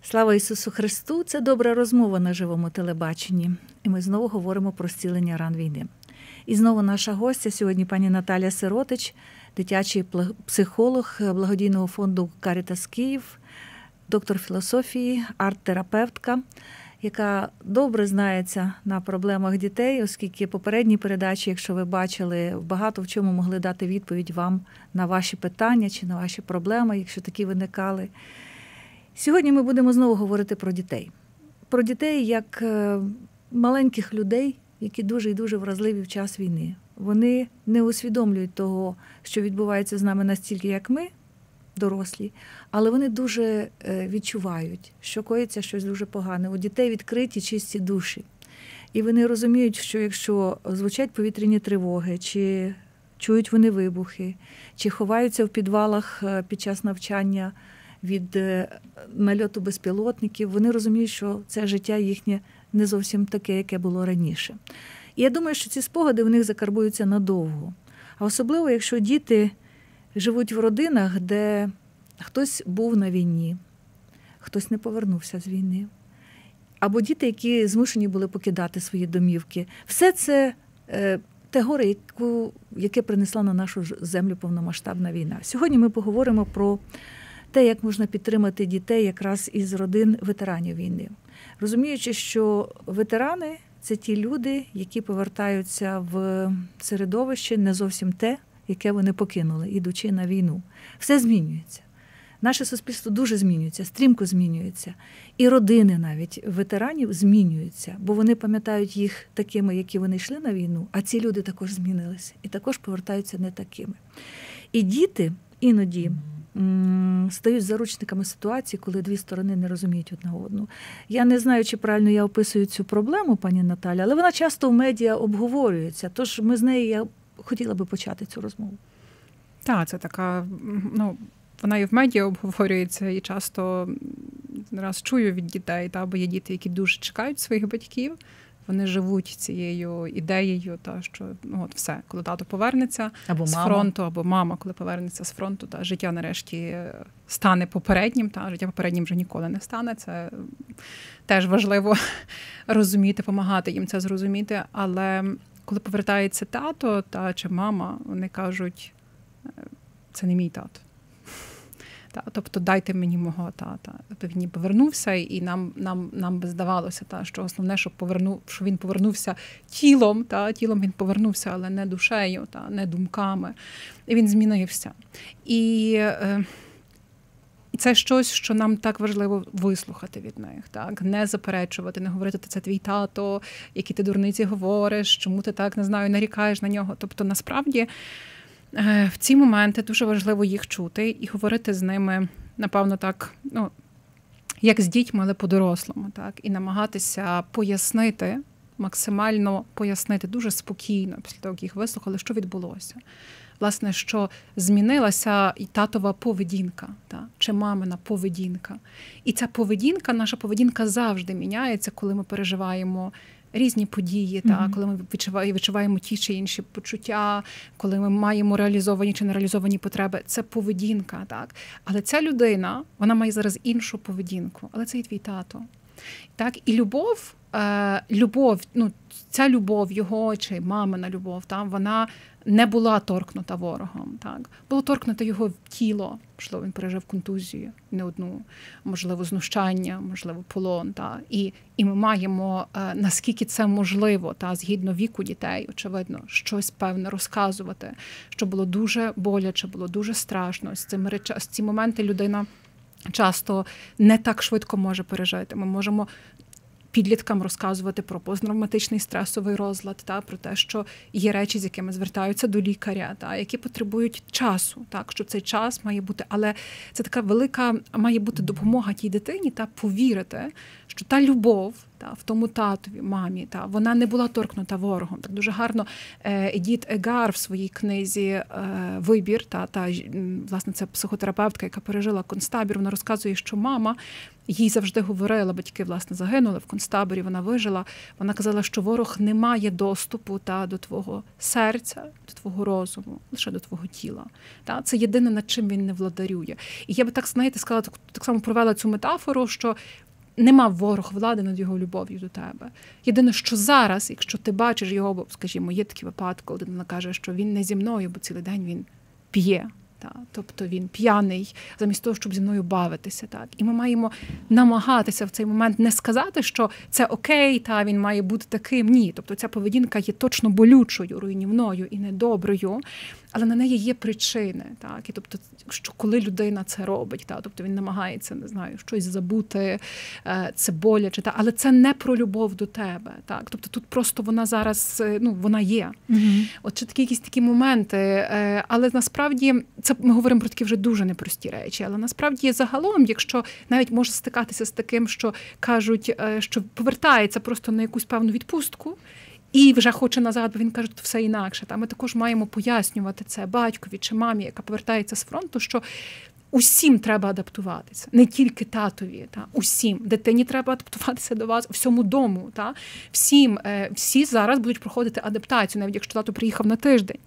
Слава Ісусу Христу! Це добра розмова на живому телебаченні. І ми знову говоримо про зцілення ран війни. І знову наша гостя сьогодні пані Наталя Сиротич, дитячий психолог благодійного фонду «Карітас Київ», доктор філософії, арт-терапевтка, яка добре знається на проблемах дітей, оскільки попередні передачі, якщо ви бачили, багато в чому могли дати відповідь вам на ваші питання чи на ваші проблеми, якщо такі виникали. Сьогодні ми будемо знову говорити про дітей. Про дітей як маленьких людей, які дуже і дуже вразливі в час війни. Вони не усвідомлюють того, що відбувається з нами настільки, як ми, дорослі, але вони дуже відчувають, що коїться щось дуже погане. У дітей відкриті чисті душі. І вони розуміють, що якщо звучать повітряні тривоги, чи чують вони вибухи, чи ховаються в підвалах під час навчання від нальоту безпілотників, вони розуміють, що це життя їхнє не зовсім таке, яке було раніше. І я думаю, що ці спогади в них закарбуються надовго. А особливо, якщо діти живуть в родинах, де хтось був на війні, хтось не повернувся з війни. Або діти, які змушені були покидати свої домівки. Все це те горе, яке принесла на нашу землю повномасштабна війна. Сьогодні ми поговоримо про те, як можна підтримати дітей якраз із родин ветеранів війни. Розуміючи, що ветерани – це ті люди, які повертаються в середовище не зовсім те, яке вони покинули, ідучи на війну. Все змінюється. Наше суспільство дуже змінюється, стрімко змінюється. І родини навіть ветеранів змінюються, бо вони пам'ятають їх такими, які вони йшли на війну, а ці люди також змінилися і також повертаються не такими. І діти іноді стають заручниками ситуації, коли дві сторони не розуміють одна одну. Я не знаю, чи правильно я описую цю проблему, пані Наталя, але вона часто в медіа обговорюється, тож ми з нею, я хотіла би почати цю розмову. Так, це така, вона і в медіа обговорюється, і часто раз чую від дітей, бо є діти, які дуже чекають своїх батьків, вони живуть цією ідеєю, що все, коли тато повернеться з фронту, або мама, коли повернеться з фронту, життя нарешті стане попереднім, життя попереднім вже ніколи не стане. Це теж важливо розуміти, допомагати їм це зрозуміти. Але коли повертається тато чи мама, вони кажуть, це не мій тато. Тобто дайте мені мого тата. Тобто він повернувся, і нам би здавалося, що основне, що він повернувся тілом, тілом він повернувся, але не душею, не думками. І він змінився. І це щось, що нам так важливо вислухати від них. Не заперечувати, не говорити, це твій тато, які ти дурниці говориш, чому ти так, не знаю, нарікаєш на нього. Тобто, насправді, в ці моменти дуже важливо їх чути і говорити з ними, напевно, так, як з дітьми, але по-дорослому. І намагатися пояснити, максимально пояснити дуже спокійно, після того, як їх вислухали, що відбулося. Власне, що змінилася і татова поведінка, чи мамина поведінка. І ця поведінка, наша поведінка завжди міняється, коли ми переживаємо різні події, коли ми відчуваємо ті чи інші почуття, коли ми маємо реалізовані чи нереалізовані потреби. Це поведінка, Але ця людина, вона має зараз іншу поведінку, але це і твій тато. І любов, ця любов його чи мамина любов, вона не була торкнута ворогом. Було торкнуто його тіло, можливо, він пережив контузію, не одну, можливо, знущання, можливо, полон. І ми маємо, наскільки це можливо, згідно віку дітей, очевидно, щось певне розказувати, що було дуже боляче, було дуже страшно. З ці моменти людина часто не так швидко може пережити. Ми можемо підліткам розказувати про посттравматичний стресовий розлад, про те, що є речі, з якими звертаються до лікаря, які потребують часу, що цей час має бути, але це така велика має бути допомога тій дитині, повірити, що та любов, в тому татові, мамі. Вона не була торкнута ворогом. Так дуже гарно Едіт Егар в своїй книзі «Вибір», власне, це психотерапевтка, яка пережила концтабір, вона розказує, що мама їй завжди говорила, батьки, власне, загинули в концтаборі, вона вижила. Вона казала, що ворог не має доступу до твого серця, до твого розуму, лише до твого тіла. Це єдине, над чим він не владарює. І я би так, сказала, так само провела цю метафору, що не мав ворог влади над його любов'ю до тебе. Єдине, що зараз, якщо ти бачиш його, бо, скажімо, є такі випадки, коли людина каже, що він не зі мною, бо цілий день він п'є. Тобто він п'яний, замість того, щоб зі мною бавитися. І ми маємо намагатися в цей момент не сказати, що це окей, він має бути таким. Ні. Тобто ця поведінка є точно болючою, руйнівною і недоброю, але на неї є причини. І тобто, що коли людина це робить, тобто він намагається, не знаю, щось забути, це боляче, але це не про любов до тебе. Тобто тут просто вона зараз, вона є. От чи якісь такі моменти, але насправді це ми говоримо про такі вже дуже непрості речі, але насправді загалом, якщо навіть може стикатися з таким, що кажуть, що повертається просто на якусь певну відпустку, і вже хоче назад, бо він каже, що все інакше. Ми також маємо пояснювати це батькові чи мамі, яка повертається з фронту, що усім треба адаптуватися, не тільки татові, усім. Дитині треба адаптуватися до вас, всьому дому. Всі зараз будуть проходити адаптацію, навіть якщо тато приїхав на тиждень.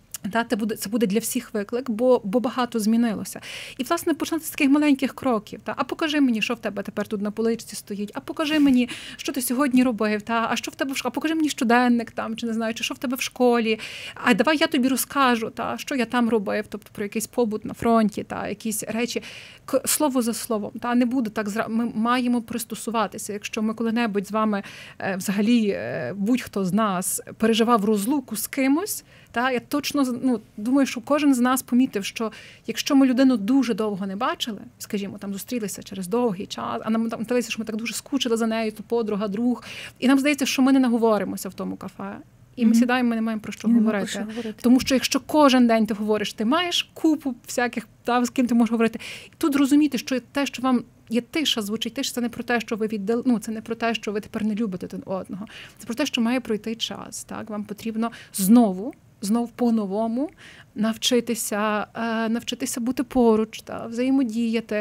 Це буде для всіх виклик, бо багато змінилося. І, власне, починати з таких маленьких кроків. А покажи мені, що в тебе тепер тут на поличці стоїть, а покажи мені, що ти сьогодні робив, а що в тебе в школі, а покажи мені щоденник, чи не знаю, чи що в тебе в школі, а давай я тобі розкажу, що я там робив, тобто про якийсь побут на фронті, якісь речі. Слово за словом, не буде так, ми маємо пристосуватися. Якщо ми коли-небудь з вами, взагалі, будь-хто з нас переживав розлуку з кимось, я точно думаю, що кожен з нас помітив, що якщо ми людину дуже довго не бачили, скажімо, зустрілися через довгий час, а нам здається, що ми так дуже скучили за нею, то подруга, друг, і нам здається, що ми не наговоримося в тому кафе. І ми сідаємо, ми не маємо про що говорити. Тому що якщо кожен день ти говориш, ти маєш купу всяких, з ким ти можеш говорити. І тут розуміти, що те, що вам є тиша, звучить тиша, це не про те, що ви це не про те, що ви тепер не любите один одного. Це про те, що має пройти час. Вам потрібно знову по-новому навчитися бути поруч, взаємодіяти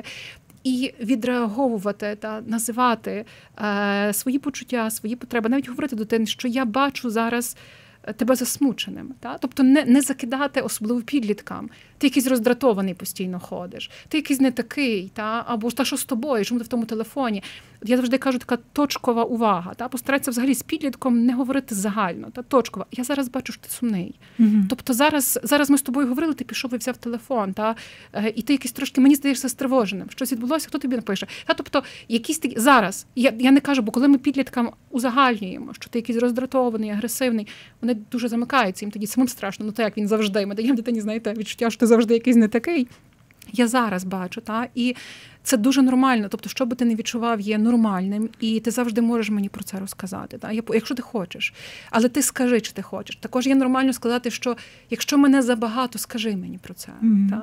і відреаговувати та називати свої почуття, свої потреби, навіть говорити дитині, що я бачу зараз тебе засмученим. Тобто не закидати, особливо підліткам. Ти якийсь роздратований постійно ходиш, ти якийсь не такий, або що з тобою, чому ти в тому телефоні. Я завжди кажу, така точкова увага. Постаратися взагалі з підлітком не говорити загально. Точкова. Я зараз бачу, що ти сумний. Тобто зараз ми з тобою говорили, ти пішов і взяв телефон, і ти якийсь трошки, мені здаєшся, стривоженим. Щось відбулося, хто тобі напише? Тобто якісь такі, зараз, я не кажу, бо коли ми підліткам узагальнюємо, що ти якийсь роздратований, агресивний, вони дуже замикаються, їм тоді самим страшно, як він завжди. Ми даємо дитині, знаєте, відчуття, що ти завжди якийсь не такий. Я зараз бачу, і це дуже нормально. Тобто, що би ти не відчував, є нормальним, і ти завжди можеш мені про це розказати, якщо ти хочеш. Але ти скажи, чи ти хочеш. Також є нормально сказати, що якщо мене забагато, скажи мені про це.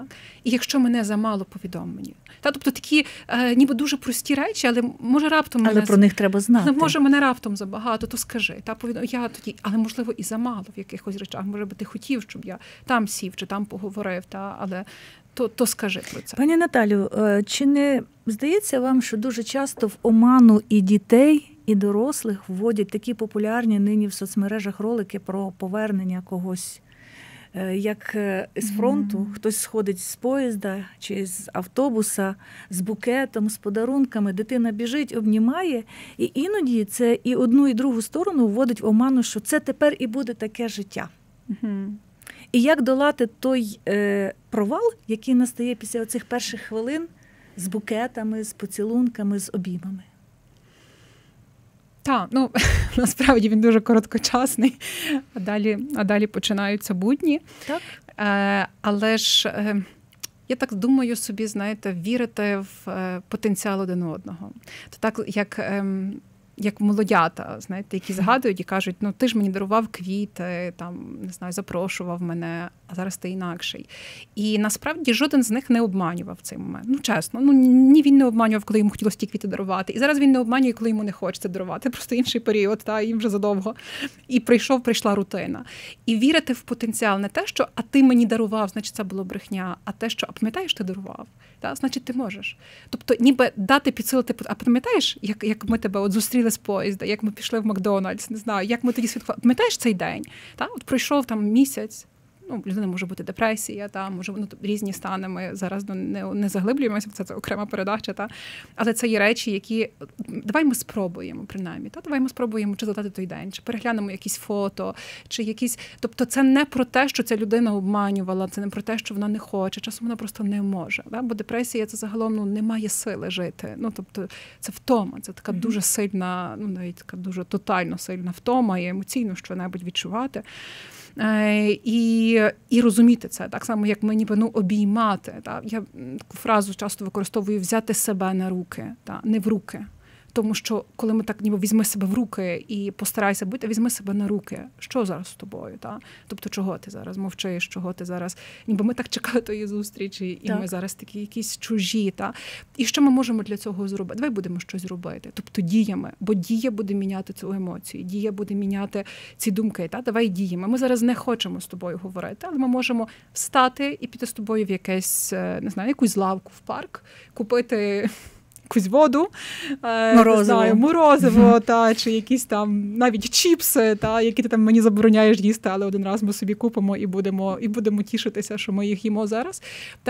І якщо мене замало, повідом мені. Тобто такі ніби дуже прості речі, але може раптом але про них треба знати. Але може мене раптом забагато, то скажи. Повідом, я тоді, але можливо і замало в якихось речах. Може би ти хотів, щоб я там сів чи там поговорив, але то скажи про це. Пані Наталю, чи не здається вам, що дуже часто в оману і дітей, і дорослих вводять такі популярні нині в соцмережах ролики про повернення когось, як з фронту, хтось сходить з поїзда чи з автобуса з букетом, з подарунками, дитина біжить, обнімає, і іноді це і одну, і другу сторону вводить в оману, що це тепер і буде таке життя. І як долати той провал, який настає після оцих перших хвилин з букетами, з поцілунками, з обіймами? Так, насправді він дуже короткочасний, а далі починаються будні. Так. Але ж я так думаю собі, знаєте, вірити в потенціал один одного. То так, як молодята, знаєте, які згадують і кажуть, ти ж мені дарував квіти, не знаю, запрошував мене, а зараз ти інакший. І насправді жоден з них не обманював в цей момент. Ну, чесно, ні він не обманював, коли йому хотілося ті квіти дарувати. І зараз він не обманює, коли йому не хочеться дарувати. Просто інший період, їм вже задовго. І прийшла рутина. І вірити в потенціал не те, що «а ти мені дарував, значить це було брехня», а те, що «а пам'ятаєш, ти дарував», значить ти можеш. Тобто ніби дати підсилити, а пам'ятаєш, як ми тебе зустріли з поїзда, як ми пішли в Макдональдс, не знаю, як ми тоді святкували. Пам'ятаєш цей день? От пройшов там місяць, людина може бути депресія, може різні стани, ми зараз не заглиблюємося, це окрема передача, але це є речі, які, давай ми спробуємо, принаймні, давай ми спробуємо чи згадати той день, чи переглянемо якісь фото, чи якісь, тобто це не про те, що ця людина обманювала, це не про те, що вона не хоче, часом вона просто не може, бо депресія це загалом, немає сили жити, тобто це втома, це така дуже сильна, навіть така дуже тотально сильна втома і емоційно що-небудь відчувати. І розуміти це, так само, як ми обіймати. Я таку фразу часто використовую «взяти себе на руки», не в руки. Тому що, коли ми так ніби візьми себе в руки і постарайся бути, візьми себе на руки. Що зараз з тобою? Тобто, чого ти зараз мовчиш, чого ти зараз... Ніби ми так чекали тої зустрічі, і ми зараз такі якісь чужі. І що ми можемо для цього зробити? Давай будемо щось робити. Тобто діями. Бо дія буде міняти цю емоцію, дія буде міняти ці думки. Давай діями. Ми зараз не хочемо з тобою говорити, але ми можемо встати і піти з тобою в якесь, не знаю, якусь лавку в парк, купити... якусь воду, морозиво, чи якісь там навіть чіпси, які ти там мені забороняєш їсти, але один раз ми собі купимо і будемо тішитися, що ми їх їмо зараз.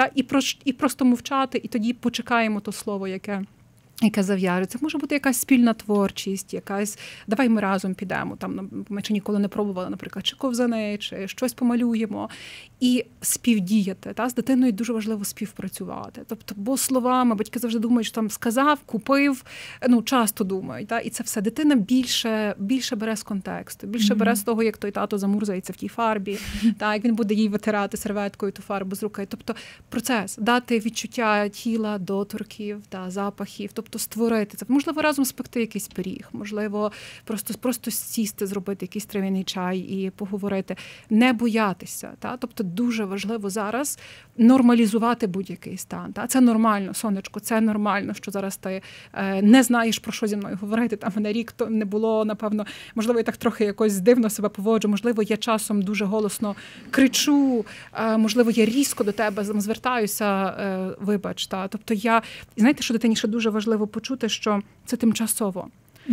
І просто мовчати, і тоді почекаємо то слово, яке зав'яжеться. Може бути якась спільна творчість, давай ми разом підемо, ми ще ніколи не пробували, наприклад, чи ковзани, чи щось помалюємо. І співдіяти. З дитиною дуже важливо співпрацювати. Тобто, бо словами, батьки завжди думають, що там сказав, купив, часто думають. І це все. Дитина більше бере з контексту, більше бере з того, як той тато замурзається в тій фарбі, як він буде їй витирати серветкою ту фарбу з руки. Тобто, процес. Дати відчуття тіла, доторків, запахів. Тобто, створити це. Можливо, разом спекти якийсь пиріг. Можливо, просто сісти, зробити якийсь трав'яний чай і поговорити. Не боятися. Тобто, дуже важливо зараз нормалізувати будь-який стан. Це нормально, сонечко, це нормально, що зараз ти не знаєш, про що зі мною говорити. Мене рік то не було, напевно, можливо, я так трохи якось дивно себе поводжу, можливо, я часом дуже голосно кричу, можливо, я різко до тебе звертаюся, вибач. Тобто знаєте, що дитині ще дуже важливо почути, що це тимчасово.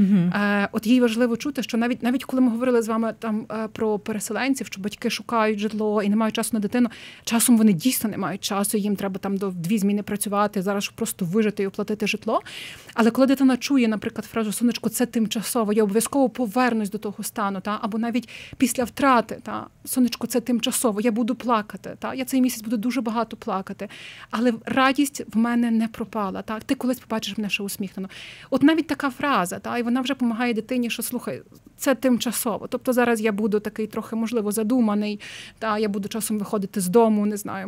От їй важливо чути, що навіть коли ми говорили з вами про переселенців, що батьки шукають житло і не мають часу на дитину, часом вони дійсно не мають часу, їм треба до 2 зміни працювати, зараз щоб просто вижити і оплатити житло. Але коли дитина чує, наприклад, фразу «сонечко, це тимчасово, я обов'язково повернусь до того стану», або навіть після втрати, «сонечко, це тимчасово, я буду плакати, я цей місяць буду дуже багато плакати, але радість в мене не пропала, ти колись побачиш мене ще усміхнено». От навіть така фраза, і вона вже допомагає дитині, що, слухай, це тимчасово. Тобто зараз я буду такий трохи, можливо, задуманий, я буду часом виходити з дому, не знаю,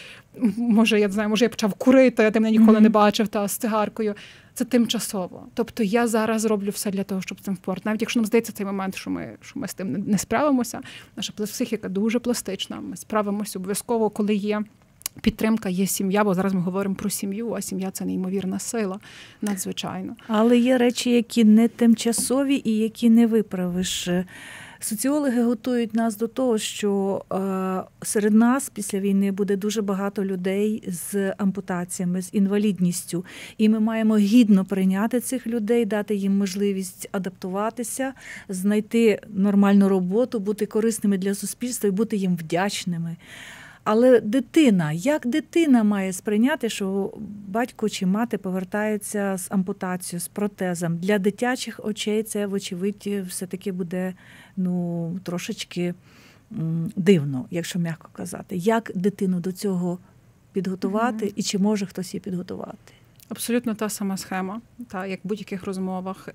може я почав курити, а ти мене ніколи не бачив, з цигаркою. Це тимчасово. Тобто я зараз роблю все для того, щоб цим впоратися. Навіть якщо нам здається цей момент, що ми з тим не справимося, наша психіка дуже пластична, ми справимося обов'язково, коли є підтримка, є сім'я, бо зараз ми говоримо про сім'ю, а сім'я – це неймовірна сила, надзвичайно. Але є речі, які не тимчасові і які не виправиш. Соціологи готують нас до того, що серед нас після війни буде дуже багато людей з ампутаціями, з інвалідністю. І ми маємо гідно прийняти цих людей, дати їм можливість адаптуватися, знайти нормальну роботу, бути корисними для суспільства і бути їм вдячними. Але як дитина має сприйняти, що батько чи мати повертається з ампутацією, з протезом? Для дитячих очей це, вочевидь, все-таки буде трошечки дивно, якщо м'яко казати. Як дитину до цього підготувати і чи може хтось її підготувати? Абсолютно та сама схема, як в будь-яких розмовах.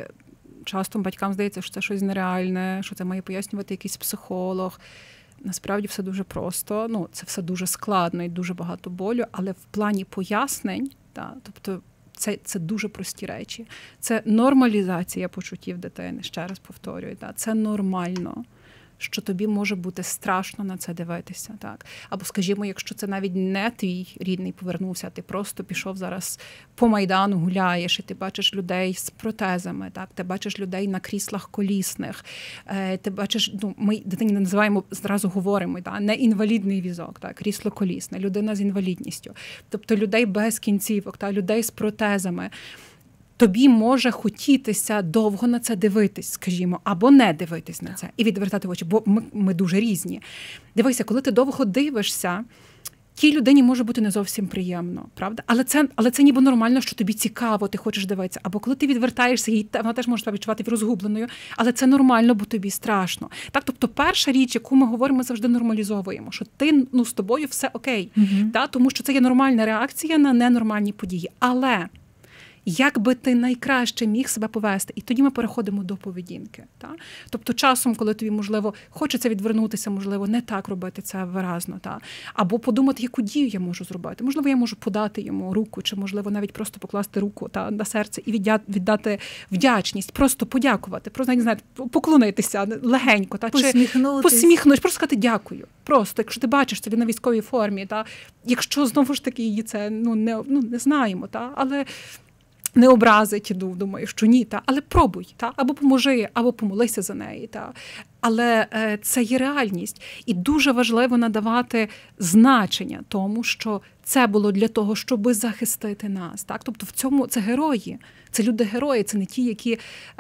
Часто батькам здається, що це щось нереальне, що це має пояснювати якийсь психолог. Насправді все дуже просто, це все дуже складно і дуже багато болю, але в плані пояснень, тобто це дуже прості речі. Це нормалізація почуттів дитини, ще раз повторюю, це нормально. що тобі може бути страшно на це дивитися, так? Або, скажімо, якщо це навіть не твій рідний повернувся, ти просто пішов зараз по Майдану, гуляєш, і ти бачиш людей з протезами, так? Ти бачиш людей на кріслах колісних, ти бачиш, ми дитині називаємо, зразу говоримо, так? Не інвалідний візок, так? Крісло колісне, людина з інвалідністю, тобто людей без кінцівок, так? Людей з протезами. Тобі може хотітися довго на це дивитись, скажімо, або не дивитись на це і відвертати очі, бо ми дуже різні. Дивися, коли ти довго дивишся, тій людині може бути не зовсім приємно, правда? Але це ніби нормально, що тобі цікаво, ти хочеш дивитися. Або коли ти відвертаєшся, вона теж може себе відчувати розгубленою, але це нормально, бо тобі страшно. Так, тобто перша річ, яку ми говоримо, ми завжди нормалізовуємо, що ти, з тобою все окей. Так? Тому що це є нормальна реакція на ненормальні події. Але як би ти найкраще міг себе повести. І тоді ми переходимо до поведінки. Так? Тобто часом, коли тобі, можливо, хочеться відвернутися, можливо, не так робити це виразно. Так? Або подумати, яку дію я можу зробити. Можливо, я можу подати йому руку, чи, можливо, навіть просто покласти руку на серце і віддати вдячність, просто подякувати, просто, не знаю, поклонитися легенько. Та? Посміхнутися, просто сказати дякую. Просто, якщо ти бачиш це на військовій формі, та? Якщо, знову ж таки, її це не знаємо, та? Але не образить, думаю, що ні, але пробуй, або поможи, або помолися за неї. Але це є реальність. І дуже важливо надавати значення тому, що це було для того, щоб захистити нас. Тобто в цьому це герої, це люди-герої, це не ті, які...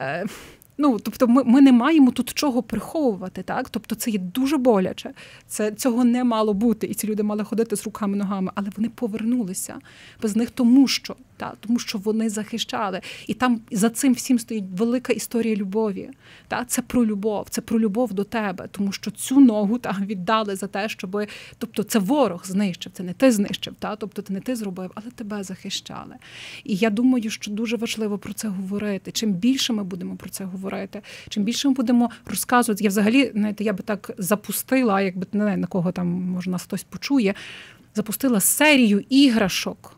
Тобто ми не маємо тут чого приховувати, так? Тобто це є дуже боляче, цього не мало бути, і ці люди мали ходити з руками-ногами, але вони повернулися без них, тому що вони захищали. І там за цим всім стоїть велика історія любові. Це про любов до тебе, тому що цю ногу віддали за те, щоб... Тобто це ворог знищив, це не ти знищив, тобто це не ти зробив, але тебе захищали. І я думаю, що дуже важливо про це говорити. Чим більше ми будемо про це говорити, чим більше ми будемо розказувати. Я взагалі, знаєте, я би так запустила, якби не знаю, на кого там, може, нас хтось почує, запустила серію іграшок,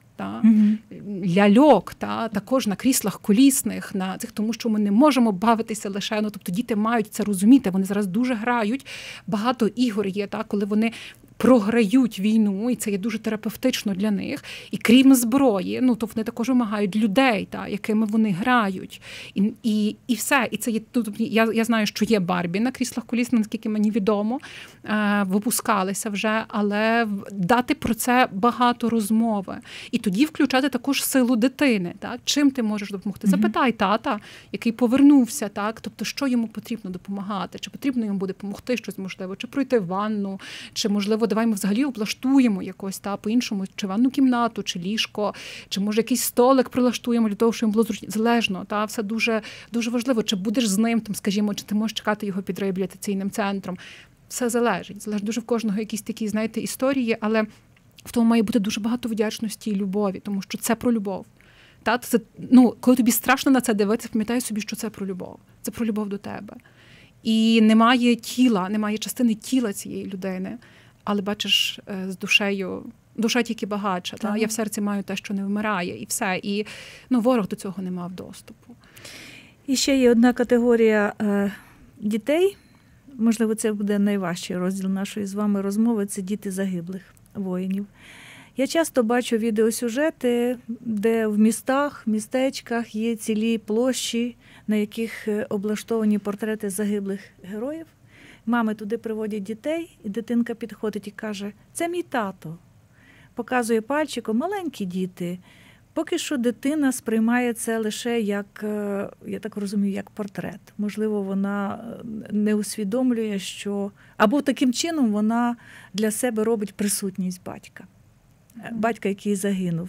ляльок, також на кріслах колісних, на цих, тому що ми не можемо бавитися лише, тобто діти мають це розуміти, вони зараз дуже грають, багато ігор є, коли вони програють війну, і це є дуже терапевтично для них. І крім зброї, то вони також вимагають людей, якими вони грають. І все. І це є, я знаю, що є Барбі на кріслах колісних, наскільки мені відомо, випускалися вже, але дати про це багато розмови. І тоді включати також силу дитини. Чим ти можеш допомогти? Запитай тата, який повернувся, тобто що йому потрібно допомагати, чи потрібно йому буде допомогти щось можливо, чи пройти ванну, чи можливо давай ми взагалі облаштуємо якось по-іншому, чи ванну кімнату, чи ліжко, чи може якийсь столик прилаштуємо для того, щоб йому було зручно. Залежно, все дуже, дуже важливо. Чи будеш з ним, скажімо, чи ти можеш чекати його під реабілітаційним центром. Все залежить. Залежить дуже в кожного якісь такі, знаєте, історії, але в тому має бути дуже багато вдячності і любові, тому що це про любов. Це, коли тобі страшно на це дивитися, пам'ятай собі, що це про любов. Це про любов до тебе. І немає тіла, немає частини тіла цієї людини. Але, бачиш, з душею, душа тільки багатша. Я в серці маю те, що не вмирає, і все. І ворог до цього не мав доступу. І ще є одна категорія дітей. Можливо, це буде найважчий розділ нашої з вами розмови. Це діти загиблих воїнів. Я часто бачу відеосюжети, де в містах, містечках є цілі площі, на яких облаштовані портрети загиблих героїв. Мами туди приводять дітей, і дитинка підходить і каже, це мій тато. Показує пальчиком, маленькі діти. Поки що дитина сприймає це лише як, я так розумію, як портрет. Можливо, вона не усвідомлює, що... Або таким чином вона для себе робить присутність батька. Батька, який загинув.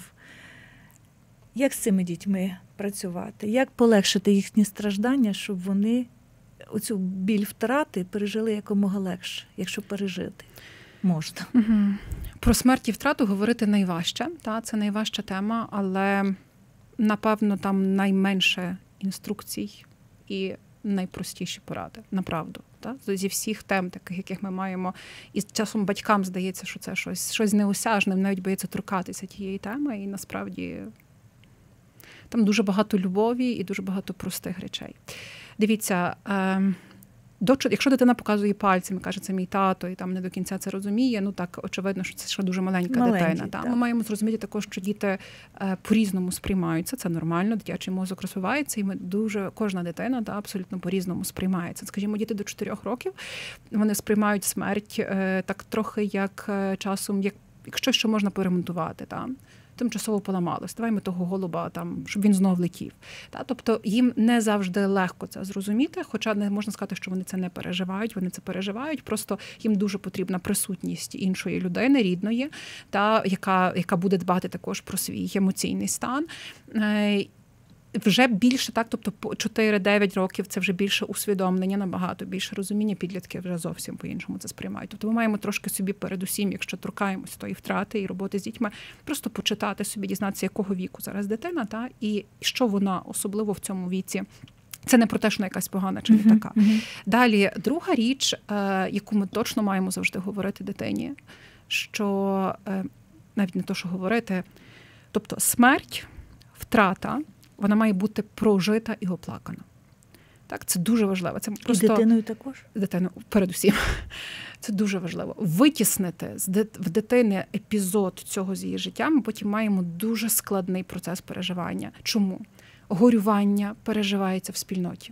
Як з цими дітьми працювати? Як полегшити їхні страждання, щоб вони оцю біль втрати пережили якомога легше, якщо пережити можна. Про смерть і втрату говорити найважче. Це найважча тема, але, напевно, там найменше інструкцій і найпростіші поради. Направду. Зі всіх тем, таких, яких ми маємо. І часом батькам здається, що це щось неосяжне, навіть боїться торкатися тієї теми. І насправді там дуже багато любові і дуже багато простих речей. Дивіться, якщо дитина показує пальцем і каже, це мій тато, і там не до кінця це розуміє, ну так, очевидно, що це ще дуже маленька дитина. Та? Ми маємо зрозуміти також, що діти по-різному сприймаються, це нормально, дитячий мозок розвивається, і кожна дитина абсолютно по-різному сприймається. Скажімо, діти до 4 років, вони сприймають смерть так трохи як часом, як щось, що можна поремонтувати, та? Тимчасово поламалось. Давай ми того голуба, там, щоб він знов летів. Тобто їм не завжди легко це зрозуміти, хоча не можна сказати, що вони це не переживають, вони це переживають, просто їм дуже потрібна присутність іншої людини, рідної, яка буде дбати також про свій емоційний стан. Вже більше, тобто 4-9 років це вже більше усвідомлення, набагато більше розуміння, підлітки вже зовсім по-іншому це сприймають. Тобто ми маємо трошки собі передусім, якщо торкаємось тої втрати і роботи з дітьми, просто почитати собі, дізнатися, якого віку зараз дитина, і що вона особливо в цьому віці. Це не про те, що вона якась погана чи не така. Далі, друга річ, яку ми точно маємо завжди говорити дитині, що навіть не то, що говорити, тобто смерть, втрата, вона має бути прожита і оплакана. Так, це дуже важливо. Це просто... І дитиною також? Дитиною, передусім. Це дуже важливо. Витіснити в дитини епізод цього з її життя, ми потім маємо дуже складний процес переживання. Чому? Горювання переживається в спільноті.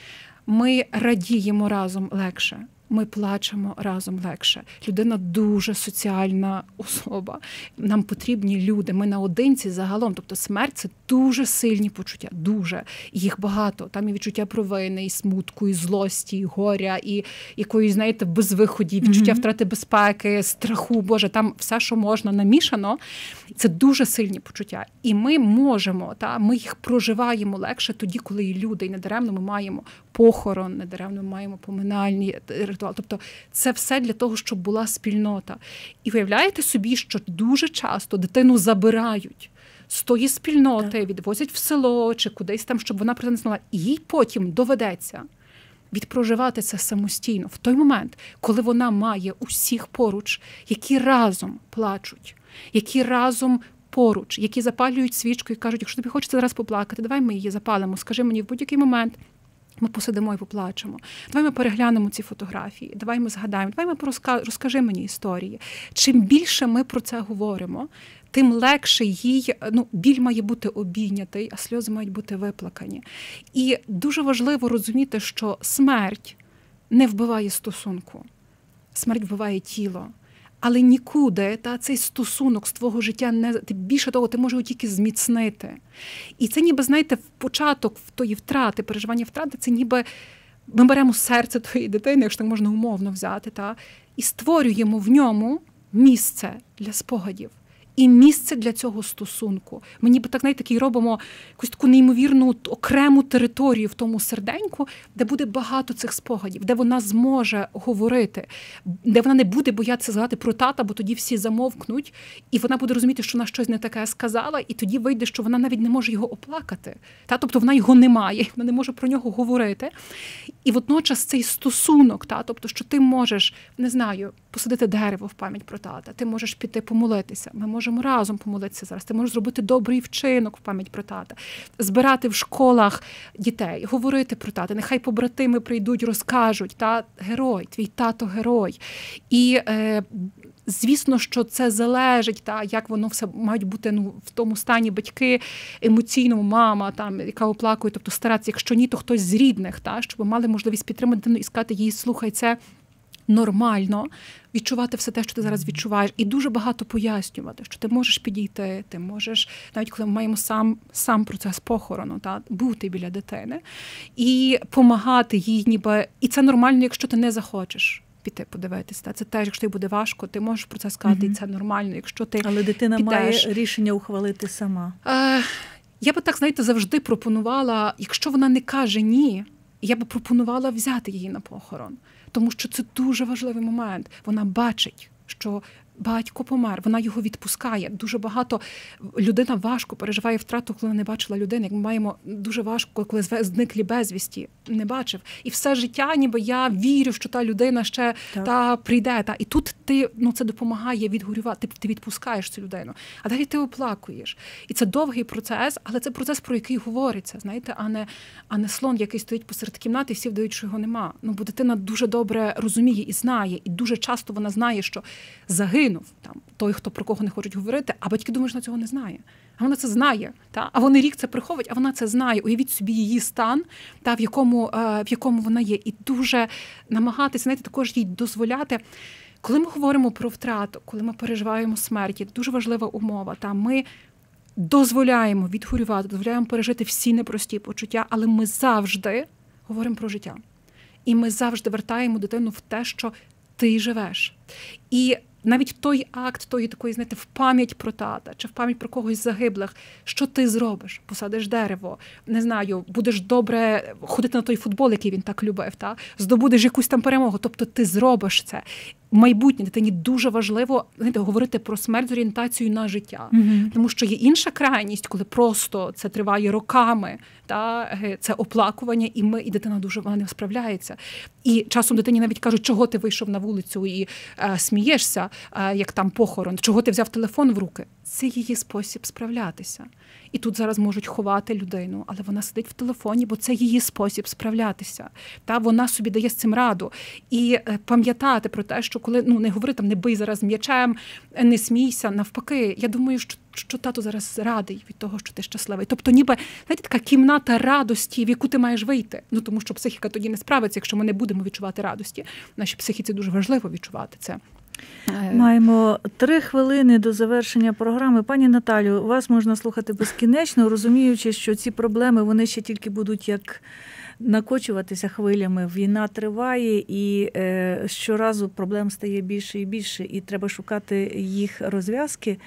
Ми радіємо разом легше. Ми плачемо разом легше. Людина дуже соціальна особа. Нам потрібні люди. Ми наодинці загалом. Тобто смерть – це дуже сильні почуття. Дуже. Їх багато. Там і відчуття провини, і смутку, і злості, і горя, і якоїсь, знаєте, безвиході, відчуття втрати безпеки, страху. Боже, там все, що можна, намішано. Це дуже сильні почуття. І ми можемо, ми їх проживаємо легше тоді, коли є люди. І недаремно ми маємо похорон, недаремно ми маємо поминальні ритуали. Тобто це все для того, щоб була спільнота. І виявляєте собі, що дуже часто дитину забирають з тої спільноти, відвозять в село чи кудись там, щоб вона про це не знала. І їй потім доведеться відпроживати це самостійно в той момент, коли вона має усіх поруч, які разом плачуть, які разом поруч, які запалюють свічку і кажуть, якщо тобі хочеться зараз поплакати, давай ми її запалимо, скажи мені в будь-який момент, ми посидимо і поплачемо. Давай ми переглянемо ці фотографії, давай ми згадаємо, давай ми розкажи мені історії. Чим більше ми про це говоримо, тим легше їй, біль має бути обійнятий, а сльози мають бути виплакані. І дуже важливо розуміти, що смерть не вбиває стосунку. Смерть вбиває тіло. Але нікуди цей стосунок з твого життя більше того, ти можеш його тільки зміцнити. І це ніби, знаєте, в початок тої втрати, переживання втрати, це ніби ми беремо серце твоєї дитини, якщо так можна умовно взяти, і створюємо в ньому місце для спогадів. І місце для цього стосунку. Ми ніби так, знаєте, такий робимо якусь таку неймовірну окрему територію в тому серденьку, де буде багато цих спогадів, де вона зможе говорити, де вона не буде боятися згадати про тата, бо тоді всі замовкнуть, і вона буде розуміти, що вона щось не таке сказала, і тоді вийде, що вона навіть не може його оплакати. Тобто вона його не має, вона не може про нього говорити. І водночас цей стосунок, тобто, що ти можеш, не знаю, посадити дерево в пам'ять про тата, ти можеш піти помолитися, ми можемо разом помолитися зараз, ти можеш зробити добрий вчинок в пам'ять про тата, збирати в школах дітей, говорити про тата, нехай побратими прийдуть, розкажуть, герой, твій тато герой. І звісно, що це залежить, як воно все мають бути в тому стані батьки, емоційному, мама, яка оплакує, тобто старатися, якщо ні, то хтось з рідних, щоб мали можливість підтримати дитину і сказати їй, слухай, це нормально відчувати все те, що ти зараз відчуваєш, і дуже багато пояснювати, що ти можеш підійти, ти можеш, навіть коли ми маємо сам процес похорону, бути біля дитини, і помагати їй, ніби, і це нормально, якщо ти не захочеш піти подивитися. Це теж, якщо тобі буде важко, ти можеш про це сказати, і це нормально, якщо ти Але дитина підеш. Має рішення ухвалити сама. Я би так, знаєте, завжди пропонувала, якщо вона не каже ні, я би пропонувала взяти її на похорон. Тому що це дуже важливий момент. Вона бачить, що батько помер, вона його відпускає. Дуже багато людина важко переживає втрату, коли не бачила людини. Як ми маємо дуже важко, коли зниклі безвісті, не бачив. І все життя, ніби я вірю, що та людина ще та прийде. І тут ти, це допомагає відгорювати, ти відпускаєш цю людину. А далі ти оплакуєш. І це довгий процес, але це процес, про який говориться, знаєте, а не слон, який стоїть посеред кімнати, і всі вдають, що його нема. Бо дитина дуже добре розуміє і знає, і дуже часто вона знає, що загинув там той, хто про кого не хочуть говорити, а батьки думають, що вона цього не знає. А вона це знає, а вони рік це приховують, а вона це знає. Уявіть собі її стан, в якому вона є. І дуже намагатися, знаєте, також їй дозволяти. Коли ми говоримо про втрату, коли ми переживаємо смерть, дуже важлива умова. Ми дозволяємо відгорювати, дозволяємо пережити всі непрості почуття, але ми завжди говоримо про життя. І ми завжди вертаємо дитину в те, що ти живеш. І навіть той акт тої такої, знаєте, в пам'ять про тата, чи в пам'ять про когось загиблих, що ти зробиш? Посадиш дерево, не знаю, будеш добре ходити на той футбол, який він так любив, здобудеш якусь там перемогу, тобто ти зробиш це. Майбутнє дитині дуже важливо, знаєте, говорити про смерть з орієнтацією на життя. Тому що є інша крайність, коли просто це триває роками, це оплакування, і дитина дуже вона не справляється. І часом дитині навіть кажуть, чого ти вийшов на вулицю і смієшся, як там похорон, чого ти взяв телефон в руки. Це її спосіб справлятися. І тут зараз можуть ховати людину, але вона сидить в телефоні, бо це її спосіб справлятися. Вона собі дає з цим раду. І пам'ятати про те, що коли, не говори там, не бий зараз м'ячем, не смійся, навпаки. Я думаю, що тато зараз радий від того, що ти щасливий. Тобто ніби, знаєте, така кімната радості, в яку ти маєш вийти. Тому що психіка тоді не справиться, якщо ми не будемо відчувати радості. Нашій психіці дуже важливо відчувати це. Маємо 3 хвилини до завершення програми. Пані Наталю, вас можна слухати безкінечно, розуміючи, що ці проблеми, вони ще тільки будуть як накочуватися хвилями. Війна триває, і щоразу проблем стає більше і більше, і треба шукати їх розв'язки.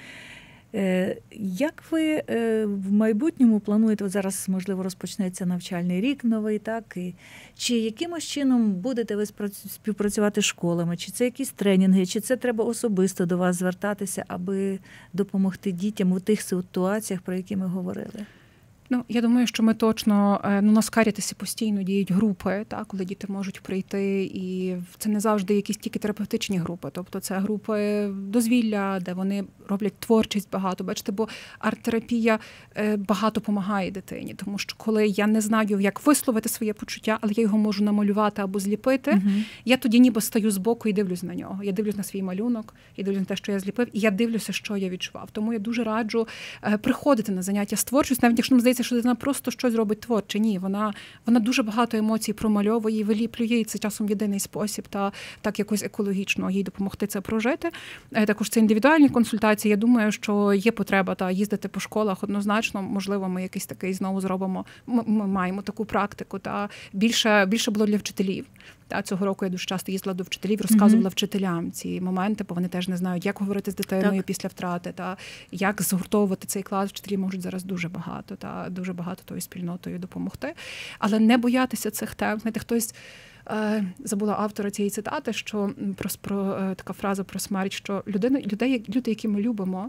Як ви в майбутньому плануєте, зараз, можливо, розпочнеться навчальний рік новий, так? І чи якимось чином будете ви співпрацювати з школами, чи це якісь тренінги, чи це треба особисто до вас звертатися, аби допомогти дітям у тих ситуаціях, про які ми говорили? Я думаю, що ми точно, на Карітасі постійно діють групи, коли діти можуть прийти, і це не завжди якісь тільки терапевтичні групи, тобто це групи дозвілля, де вони роблять творчість багато, бачите, бо арт-терапія багато допомагає дитині, тому що коли я не знаю, як висловити своє почуття, але я його можу намалювати або зліпити, я тоді ніби стаю збоку і дивлюсь на нього. Я дивлюсь на свій малюнок, я дивлюсь на те, що я зліпив, і я дивлюся, що я відчував. Тому я дуже раджу приходити на заняття з творчістю, навіть якщо нам здається, що дитина просто щось робить творче. Ні, вона дуже багато емоцій промальовує, виліплює, і це часом єдиний спосіб так якось екологічно їй допомогти це прожити. Також це індивідуальні консультації. Я думаю, що є потреба їздити по школах однозначно. Можливо, ми якийсь такий знову зробимо. Ми маємо таку практику. Більше було для вчителів. Цього року я дуже часто їздила до вчителів, розказувала вчителям ці моменти, бо вони теж не знають, як говорити з дитиною після втрати, як згуртовувати цей клас. Вчителі можуть зараз дуже багато тою спільнотою допомогти. Але не боятися цих тем. Знаєте, хтось забула автора цієї цитати, що про така фраза про смерть, що люди, які ми любимо,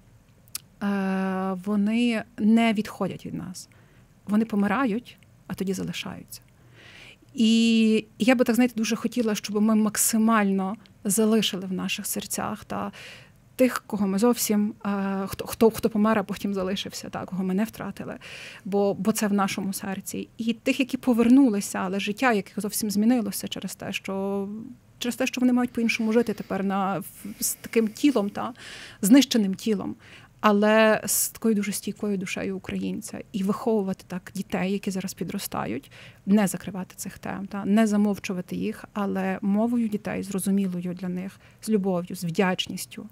вони не відходять від нас. Вони помирають, а тоді залишаються. І я би так, знаєте, дуже хотіла, щоб ми максимально залишили в наших серцях тих, кого ми зовсім, хто помер, а потім залишився, кого ми не втратили, бо це в нашому серці. І тих, які повернулися, але життя, яких зовсім змінилося через те, що вони мають по-іншому жити тепер з таким тілом, знищеним тілом, але з такою дуже стійкою душею українця. І виховувати так дітей, які зараз підростають, не закривати цих тем, не замовчувати їх, але мовою дітей, зрозумілою для них, з любов'ю, з вдячністю,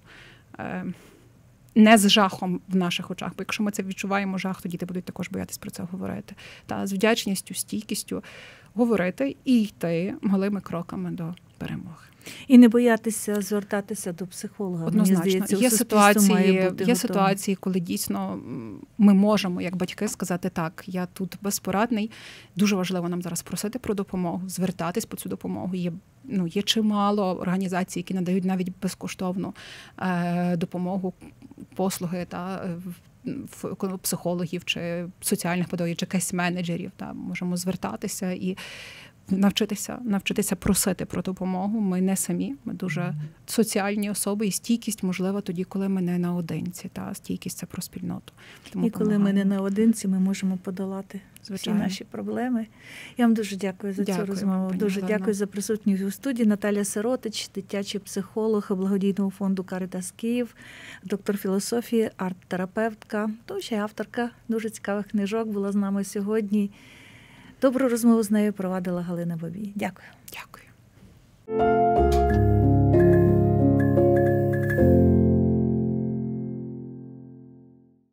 не з жахом в наших очах, бо якщо ми це відчуваємо жах, то діти будуть також боятись про це говорити. З вдячністю, стійкістю говорити і йти малими кроками до перемоги. І не боятися звертатися до психолога. Однозначно. Мені здається, є ситуації, коли дійсно ми можемо, як батьки, сказати, так, я тут безпорадний, дуже важливо нам зараз просити про допомогу, звертатись по цю допомогу. Є чимало організацій, які надають навіть безкоштовну допомогу, послуги психологів чи соціальних педагогів, чи кейс-менеджерів. Можемо звертатися і навчитися просити про допомогу. Ми не самі, ми дуже соціальні особи, і стійкість можлива тоді, коли ми не наодинці. Стійкість – це про спільноту. Тому коли ми не наодинці, ми можемо подолати всі наші проблеми. Я вам дуже дякую за цю розмову. Дуже дякую за присутність у студії. Наталя Сиротич, дитячий психолог благодійного фонду «Карітас Київ», доктор філософії, арт-терапевтка, ще й авторка дуже цікавих книжок, була з нами сьогодні. Добру розмову з нею провадила Галина Бабій. Дякую. Дякую.